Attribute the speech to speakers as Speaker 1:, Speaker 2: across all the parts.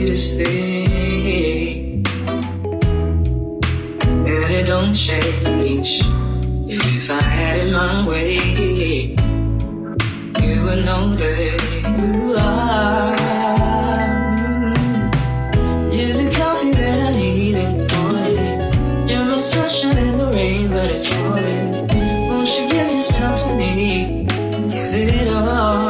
Speaker 1: sweetest thing, and it don't change. If I had it my way, you would know that you are. You're the coffee that I need in the morning. You're my sunshine in the rain, but it's pouring. Won't you give yourself to me? Give it all.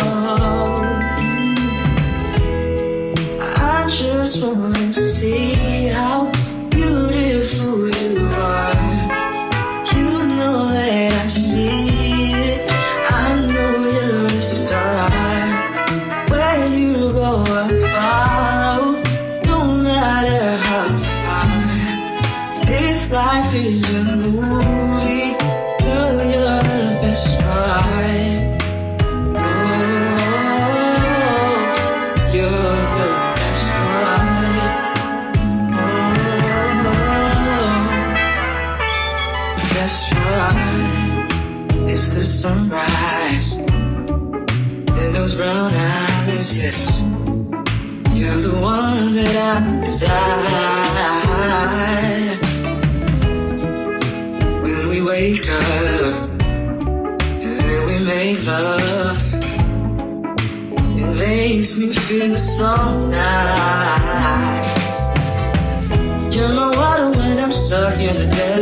Speaker 1: I just want to see how beautiful you are. You know that I see it. I know you're a star. Where you go, I follow. No matter how far. If life is a movie, girl, you're the best part. Oh, you're the best part. Oh, that's right. It's the sunrise and those brown eyes, yes. You're the one that I desire. When we wake up and then we make love, it makes me feel so nice. You're my water when I'm stuck in the desert.